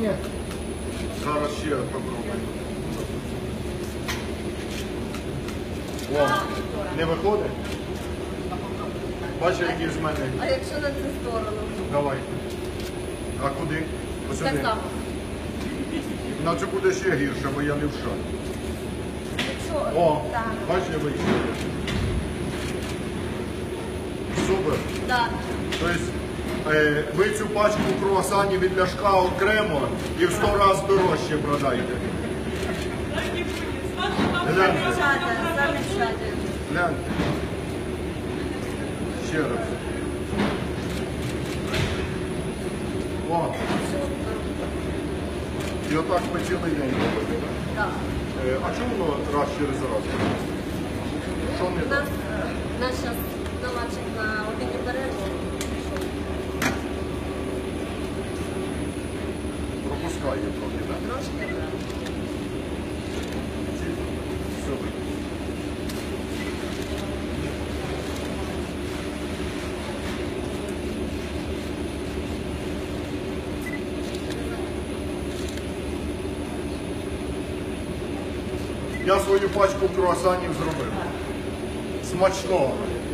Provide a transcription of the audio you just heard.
Ні. Зараз ще попробуємо. О, не виходить? Бачиш, який з мене? А якщо на цю сторону? Давай. А куди? Посюди. Так само. Наче буде ще гірше, бо я лівша. Якщо... О, Так. бачиш, я вийшов. Супер. Так. Тобто, ви цю пачку круасанів від Ляшка окремо і в 100 разів дорожче продаєте. Гляньте. Замечательно. Гляньте. Ще раз. О. І отак ми цілий день робимо, так? Так. А чому воно раз через раз? Що не У так? нас зараз наладчик на обідню перерву. Пропускає трохи, так? Трошки, так. Супер. Я свою пачку круасанів зробив. Смачного.